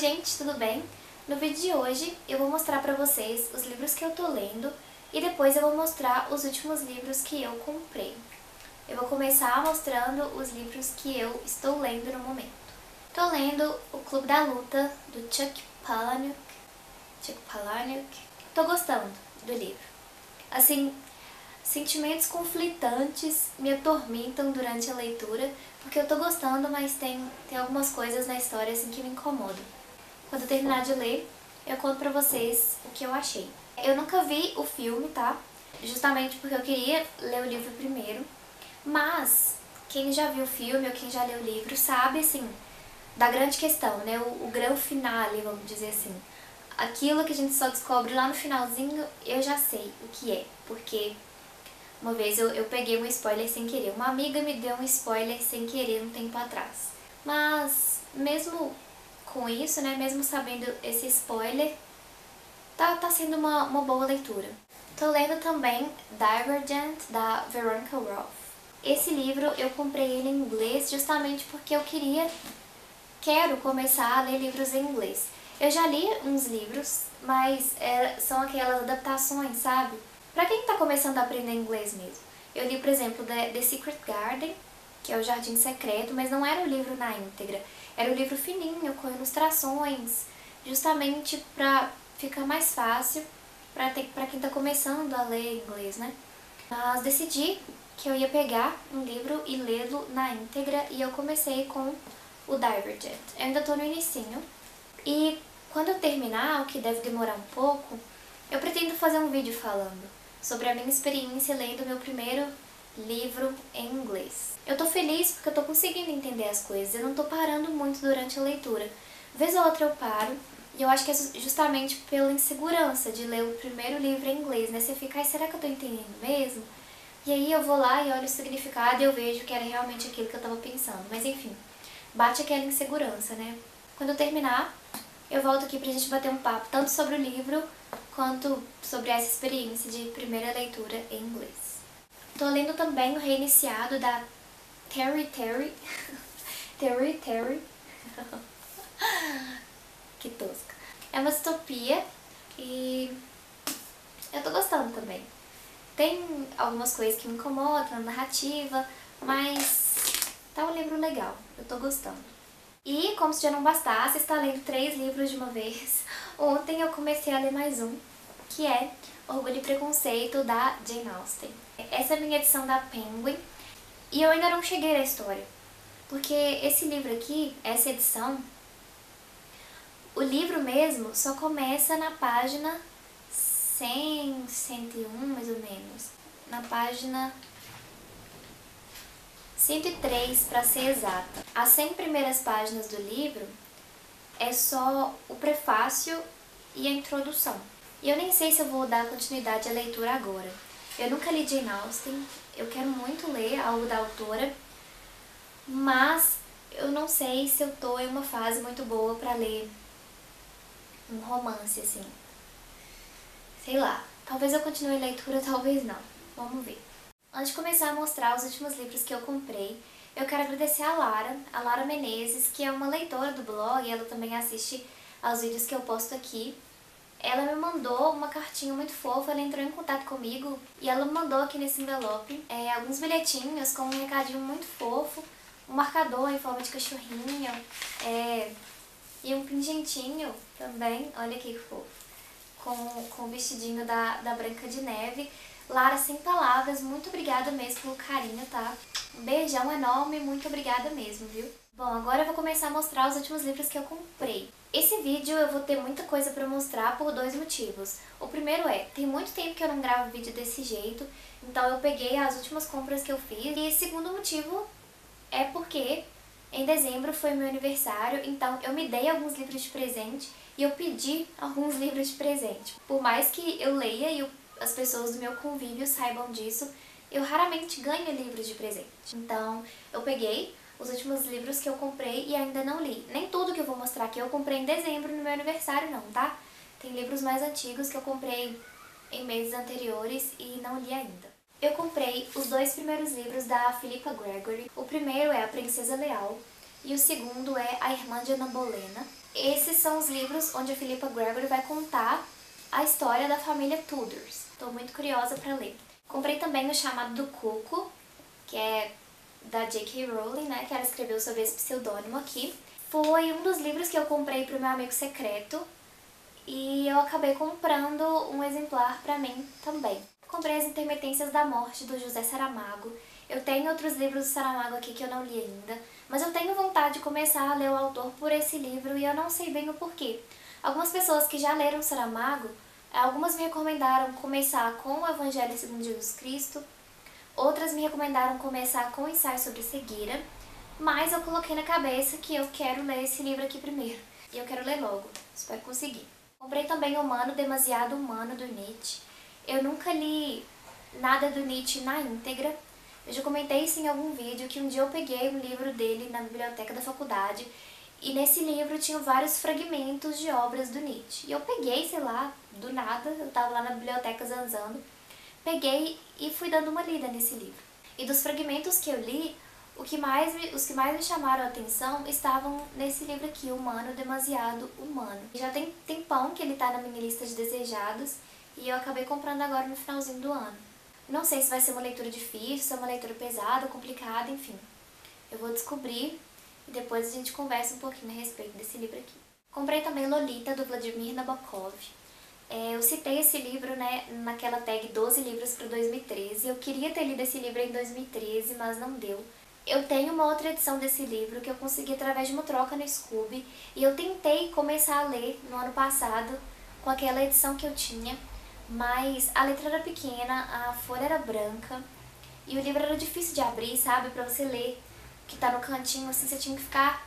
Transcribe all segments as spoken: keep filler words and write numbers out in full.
gente, tudo bem? No vídeo de hoje eu vou mostrar pra vocês os livros que eu tô lendo e depois eu vou mostrar os últimos livros que eu comprei. Eu vou começar mostrando os livros que eu estou lendo no momento. Tô lendo O Clube da Luta, do Chuck Palahniuk. Chuck Palahniuk. Tô gostando do livro. Assim, sentimentos conflitantes me atormentam durante a leitura, porque eu tô gostando, mas tem, tem algumas coisas na história assim que me incomodam. Quando eu terminar de ler, eu conto pra vocês o que eu achei. Eu nunca vi o filme, tá? Justamente porque eu queria ler o livro primeiro, mas quem já viu o filme ou quem já leu o livro sabe, assim, da grande questão, né? O, o grande finale, vamos dizer assim. Aquilo que a gente só descobre lá no finalzinho, eu já sei o que é, porque uma vez eu, eu peguei um spoiler sem querer. Uma amiga me deu um spoiler sem querer um tempo atrás. Mas, mesmo com isso, né, mesmo sabendo esse spoiler, tá, tá sendo uma, uma boa leitura. Tô lendo também Divergent, da Veronica Roth. Esse livro eu comprei ele em inglês justamente porque eu queria, quero começar a ler livros em inglês. Eu já li uns livros, mas é, são aquelas adaptações, sabe? Pra quem tá começando a aprender inglês mesmo. Eu li, por exemplo, The, The Secret Garden, que é o Jardim Secreto, mas não era o livro na íntegra. Era o livro fininho, com ilustrações, justamente pra ficar mais fácil pra, ter, pra quem tá começando a ler inglês, né? Mas decidi que eu ia pegar um livro e lê-lo na íntegra, e eu comecei com o Divergent. Eu ainda tô no inicinho, e quando eu terminar, o que deve demorar um pouco, eu pretendo fazer um vídeo falando sobre a minha experiência lendo meu primeiro livro em inglês. Eu tô feliz porque eu tô conseguindo entender as coisas, eu não tô parando muito durante a leitura. Vez ou outra eu paro, e eu acho que é justamente pela insegurança de ler o primeiro livro em inglês, né? Você fica, ai, será que eu tô entendendo mesmo? E aí eu vou lá e olho o significado e eu vejo que era realmente aquilo que eu tava pensando. Mas enfim, bate aquela insegurança, né? Quando eu terminar, eu volto aqui pra gente bater um papo, tanto sobre o livro, quanto sobre essa experiência de primeira leitura em inglês. Tô lendo também o Reiniciado, da Terry Terry. Terry Terry. Que tosca. É uma distopia e eu tô gostando também. Tem algumas coisas que me incomodam na narrativa, mas tá um livro legal, eu tô gostando. E, como se já não bastasse, está lendo três livros de uma vez. Ontem eu comecei a ler mais um, que é Orgulho e Preconceito, da Jane Austen. Essa é a minha edição da Penguin, e eu ainda não cheguei na história. Porque esse livro aqui, essa edição, o livro mesmo só começa na página cem, cento e um, mais ou menos. Na página cento e três, para ser exata. As cem primeiras páginas do livro é só o prefácio e a introdução. E eu nem sei se eu vou dar continuidade à leitura agora. Eu nunca li Jane Austen, eu quero muito ler algo da autora, mas eu não sei se eu tô em uma fase muito boa para ler um romance, assim. Sei lá, talvez eu continue a leitura, talvez não. Vamos ver. Antes de começar a mostrar os últimos livros que eu comprei, eu quero agradecer a Lara, a Lara Menezes, que é uma leitora do blog, e ela também assiste aos vídeos que eu posto aqui. Ela me mandou uma cartinha muito fofa, ela entrou em contato comigo e ela me mandou aqui nesse envelope é, alguns bilhetinhos com um recadinho muito fofo, um marcador em forma de cachorrinho, é, e um pingentinho também, olha que fofo, com, com o vestidinho da, da Branca de Neve. Lara, sem palavras, muito obrigada mesmo pelo carinho, tá? Um beijão enorme, muito obrigada mesmo, viu? Bom, agora eu vou começar a mostrar os últimos livros que eu comprei. Esse vídeo eu vou ter muita coisa pra mostrar por dois motivos. O primeiro é, tem muito tempo que eu não gravo vídeo desse jeito, então eu peguei as últimas compras que eu fiz. E o segundo motivo é porque em dezembro foi meu aniversário, então eu me dei alguns livros de presente e eu pedi alguns livros de presente. Por mais que eu leia e eu as pessoas do meu convívio saibam disso, eu raramente ganho livros de presente. Então, eu peguei os últimos livros que eu comprei e ainda não li. Nem tudo que eu vou mostrar aqui eu comprei em dezembro no meu aniversário não, tá? Tem livros mais antigos que eu comprei em meses anteriores e não li ainda. Eu comprei os dois primeiros livros da Philippa Gregory. O primeiro é A Princesa Leal e o segundo é A Irmã de Ana Bolena. Esses são os livros onde a Philippa Gregory vai contar a história da família Tudors. Estou muito curiosa para ler. Comprei também O Chamado do Cuco, que é da J K Rowling, né, que ela escreveu sob esse pseudônimo aqui. Foi um dos livros que eu comprei para o meu amigo secreto e eu acabei comprando um exemplar para mim também. Comprei As Intermitências da Morte, do José Saramago. Eu tenho outros livros do Saramago aqui que eu não li ainda, mas eu tenho vontade de começar a ler o autor por esse livro e eu não sei bem o porquê. Algumas pessoas que já leram Saramago, algumas me recomendaram começar com o Evangelho segundo Jesus Cristo, outras me recomendaram começar com o Ensaio sobre Cegueira, mas eu coloquei na cabeça que eu quero ler esse livro aqui primeiro. E eu quero ler logo, espero conseguir. Comprei também Humano, Demasiado Humano, do Nietzsche. Eu nunca li nada do Nietzsche na íntegra. Eu já comentei isso em algum vídeo, que um dia eu peguei um livro dele na biblioteca da faculdade e nesse livro tinham vários fragmentos de obras do Nietzsche. E eu peguei, sei lá, do nada, eu tava lá na biblioteca zanzando, peguei e fui dando uma lida nesse livro. E dos fragmentos que eu li, o que mais me, os que mais me chamaram a atenção estavam nesse livro aqui, Humano, Demasiado Humano. Já tem tempão que ele tá na minha lista de desejados e eu acabei comprando agora no finalzinho do ano. Não sei se vai ser uma leitura difícil, se é uma leitura pesada, complicada, enfim. Eu vou descobrir e depois a gente conversa um pouquinho a respeito desse livro aqui. Comprei também Lolita, do Vladimir Nabokov. É, eu citei esse livro, né, naquela tag doze livros para dois mil e treze. Eu queria ter lido esse livro em dois mil e treze, mas não deu. Eu tenho uma outra edição desse livro que eu consegui através de uma troca no Scooby e eu tentei começar a ler no ano passado com aquela edição que eu tinha, mas a letra era pequena, a folha era branca e o livro era difícil de abrir, sabe? Pra você ler, que tá no cantinho, assim, você tinha que ficar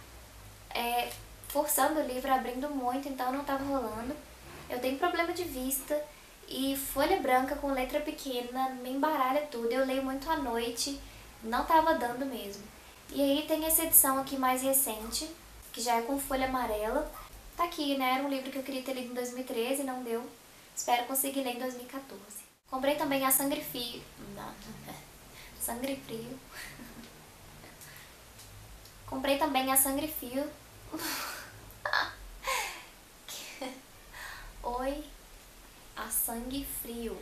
é, forçando o livro, abrindo muito, então não tava rolando. Eu tenho problema de vista e folha branca com letra pequena me embaralha tudo. Eu leio muito à noite, não tava dando mesmo. E aí tem essa edição aqui mais recente, que já é com folha amarela. Tá aqui, né? Era um livro que eu queria ter lido em dois mil e treze, não deu. Espero conseguir ler em dois mil e quatorze. Comprei também a Sangue Frio. Não, Sangue Frio. Comprei também a Sangue Frio. Oi, a Sangue Frio.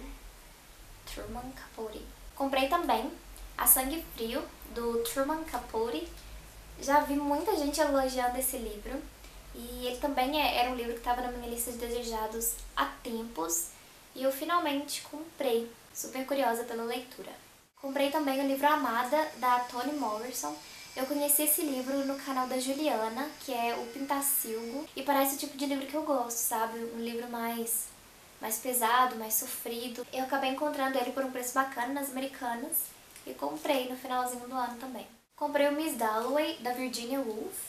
Truman Capote. Comprei também a Sangue Frio, do Truman Capote. Já vi muita gente elogiando esse livro. E ele também é, era um livro que estava na minha lista de desejados há tempos. E eu finalmente comprei. Super curiosa pela leitura. Comprei também o livro Amada, da Toni Morrison. Eu conheci esse livro no canal da Juliana, que é o Pintacilgo. E parece o tipo de livro que eu gosto, sabe? Um livro mais, mais pesado, mais sofrido. Eu acabei encontrando ele por um preço bacana nas Americanas. E comprei no finalzinho do ano também. Comprei o Miss Dalloway, da Virginia Woolf.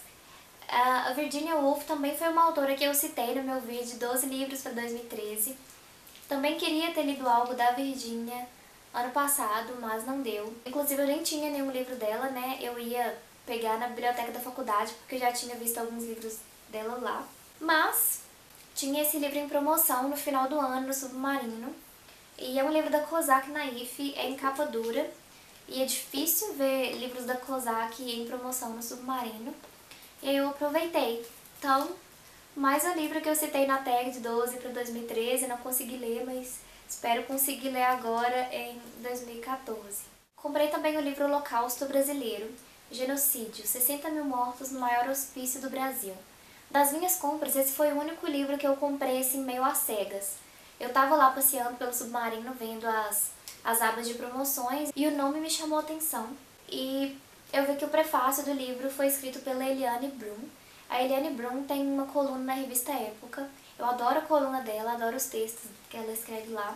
A Virginia Woolf também foi uma autora que eu citei no meu vídeo doze livros para dois mil e treze. Também queria ter lido algo da Virginia ano passado, mas não deu. Inclusive eu nem tinha nenhum livro dela, né? Eu ia pegar na biblioteca da faculdade porque eu já tinha visto alguns livros dela lá. Mas tinha esse livro em promoção no final do ano no Submarino. E é um livro da Kozak Naif, é em capa dura. E é difícil ver livros da Kozak em promoção no Submarino. E aí eu aproveitei. Então, mais um livro que eu citei na tag de doze para dois mil e treze, não consegui ler, mas espero conseguir ler agora em dois mil e quatorze. Comprei também o livro Holocausto Brasileiro, Genocídio, sessenta mil mortos no maior hospício do Brasil. Das minhas compras, esse foi o único livro que eu comprei assim meio às cegas. Eu tava lá passeando pelo Submarino, vendo as, as abas de promoções, e o nome me chamou a atenção. E eu vi que o prefácio do livro foi escrito pela Eliane Brum. A Eliane Brum tem uma coluna na revista Época. Eu adoro a coluna dela, adoro os textos que ela escreve lá.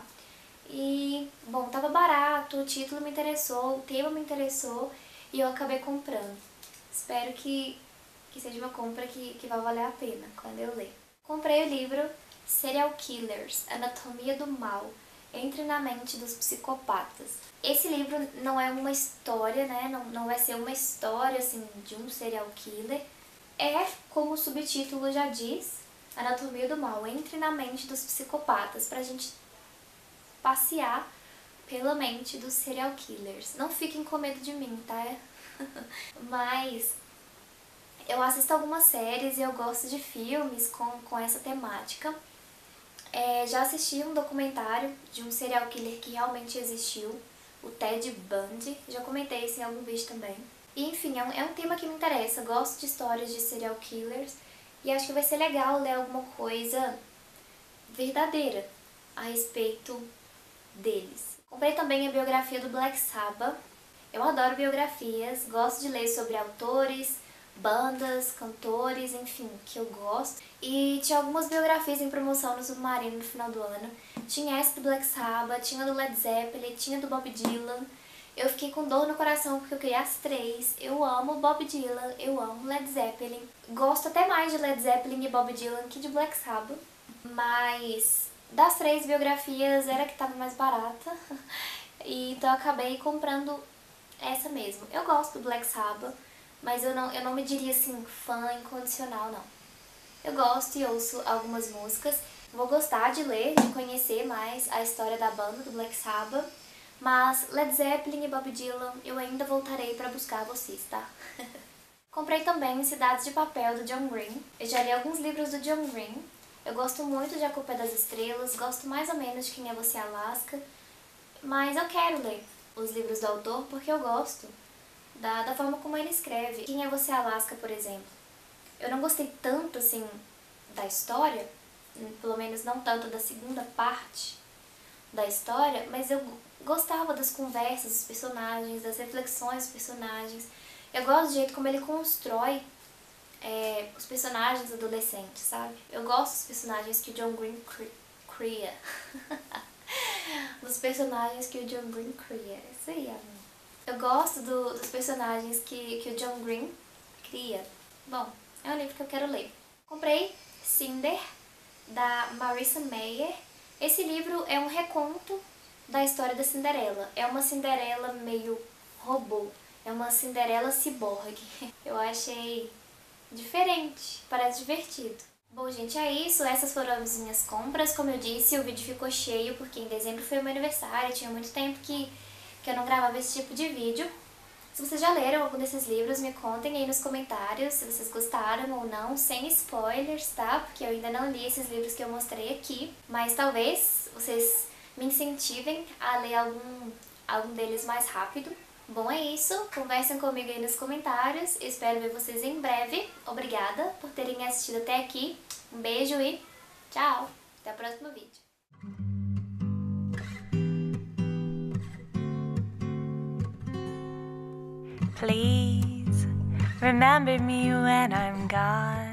E, bom, tava barato, o título me interessou, o tema me interessou e eu acabei comprando. Espero que, que seja uma compra que, que vai valer a pena quando eu ler. Comprei o livro Serial Killers, Anatomia do Mal, Entre na Mente dos Psicopatas. Esse livro não é uma história, né? Não, não vai ser uma história assim de um serial killer. É, como o subtítulo já diz, Anatomia do Mal, Entre na Mente dos Psicopatas, pra gente passear pela mente dos serial killers. Não fiquem com medo de mim, tá? Mas Eu assisto algumas séries e eu gosto de filmes com, com essa temática. É, já assisti um documentário de um serial killer que realmente existiu, o Ted Bundy. Já comentei isso em algum vídeo também. E, enfim, é um, é um tema que me interessa. Gosto de histórias de serial killers e acho que vai ser legal ler alguma coisa verdadeira a respeito deles. Comprei também a biografia do Black Sabbath. Eu adoro biografias, gosto de ler sobre autores, bandas, cantores, enfim, que eu gosto. E tinha algumas biografias em promoção no Submarino no final do ano. Tinha essa do Black Sabbath, tinha do Led Zeppelin, tinha do Bob Dylan. Eu fiquei com dor no coração porque eu queria as três. Eu amo Bob Dylan, eu amo Led Zeppelin. Gosto até mais de Led Zeppelin e Bob Dylan que de Black Sabbath. Mas das três biografias era a que estava mais barata. E então eu acabei comprando essa mesmo. Eu gosto do Black Sabbath, mas eu não, eu não me diria assim fã incondicional, não. Eu gosto e ouço algumas músicas. Vou gostar de ler, de conhecer mais a história da banda do Black Sabbath. Mas Led Zeppelin e Bob Dylan eu ainda voltarei para buscar vocês, tá? Comprei também Cidades de Papel, do John Green. Eu já li alguns livros do John Green. Eu gosto muito de A Culpa é das Estrelas, gosto mais ou menos de Quem é Você, Alaska. Mas eu quero ler os livros do autor porque eu gosto da, da forma como ele escreve. Quem é Você, Alaska, por exemplo. Eu não gostei tanto, assim, da história, pelo menos não tanto da segunda parte da história, mas eu gostava das conversas dos personagens, das reflexões dos personagens. Eu gosto do jeito como ele constrói é, os personagens adolescentes, sabe? Eu gosto dos personagens que o John Green cria. Dos personagens que o John Green cria. Isso aí, amor. Eu gosto do, dos personagens que, que o John Green cria. Bom, é um livro que eu quero ler. Comprei Cinder, da Marissa Meyer. Esse livro é um reconto da história da Cinderela. É uma Cinderela meio robô. É uma Cinderela ciborgue. Eu achei diferente, parece divertido. Bom, gente, é isso. Essas foram as minhas compras. Como eu disse, o vídeo ficou cheio porque em dezembro foi o meu aniversário. Tinha muito tempo que, que eu não gravava esse tipo de vídeo. Se vocês já leram algum desses livros, me contem aí nos comentários se vocês gostaram ou não, sem spoilers, tá? Porque eu ainda não li esses livros que eu mostrei aqui. Mas talvez vocês me incentivem a ler algum, algum deles mais rápido. Bom, é isso. Conversem comigo aí nos comentários. Espero ver vocês em breve. Obrigada por terem assistido até aqui. Um beijo e tchau! Até o próximo vídeo. Please remember me when I'm gone.